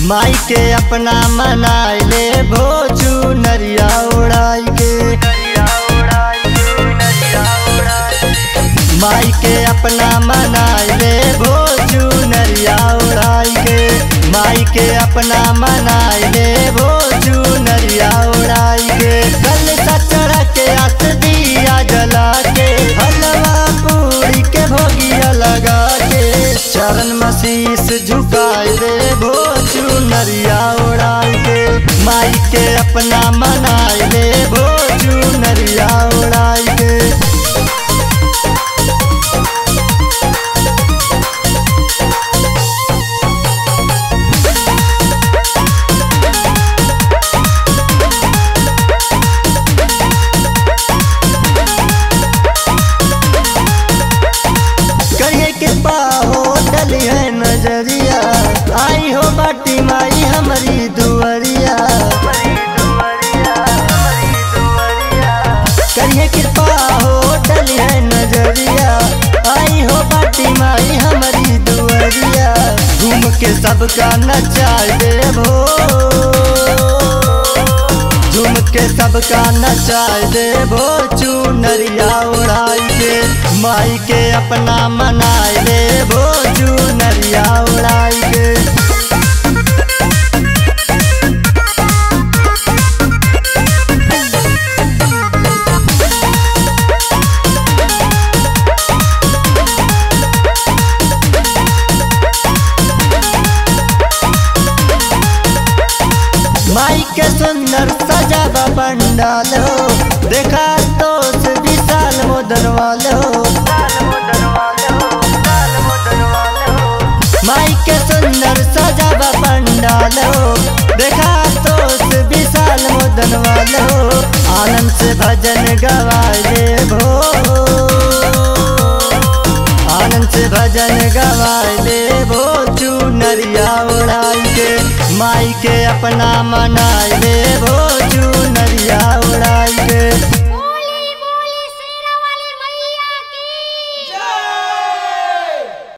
माई के अपना मनाई ले भोजू नरिया उड़ाई के। माई के अपना मनाई ले भोजू नरिया उड़ाई के। माई के अपना मनाई ले भोजू नरिया उड़ाई के। कल चढ़ा के आस दिया जला के, हलवा पूरी के भोगिया लगा के। चरण मसीस झुकाए दे भोजू नरिया उड़ाई के। माई के अपना मनाई ले भोजू नरिया उड़ाई के। है नजरिया आई हो बाटी माई हमारी दुआरिया। करिए कृपा हो डली है नजरिया आई हो बाटी माई हमारी दुआरिया। घूम के सबका नचाए देवो, झूम के सबका नचाए देवो चुनरिया उड़ाई के। माई के अपना मनाए देवो चुनरिया उड़ाई के। माई के सुंदर सजावा पंडाल हो, देखा तो विशाल मोदन वाले हो। माई के सुंदर सजावा पंडाल हो, देखा तो विशाल मोदन वाले हो। आनंद से भजन गवाए देवो, आनंद से भजन गवाए देवो चुनरिया उड़ाई के। माई के अपना मनाए देवो चुनरिया उड़ाई के।